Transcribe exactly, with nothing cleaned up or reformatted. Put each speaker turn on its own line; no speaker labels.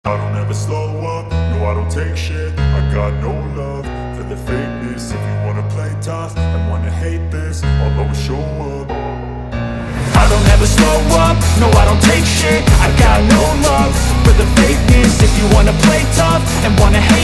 I don't ever slow up, no I don't take shit. I got no love for the fakeness. If you wanna play tough and wanna hate this, I'll always show up. I don't ever slow up, no I don't take shit. I got no love for the fakeness. If you wanna play tough and wanna hate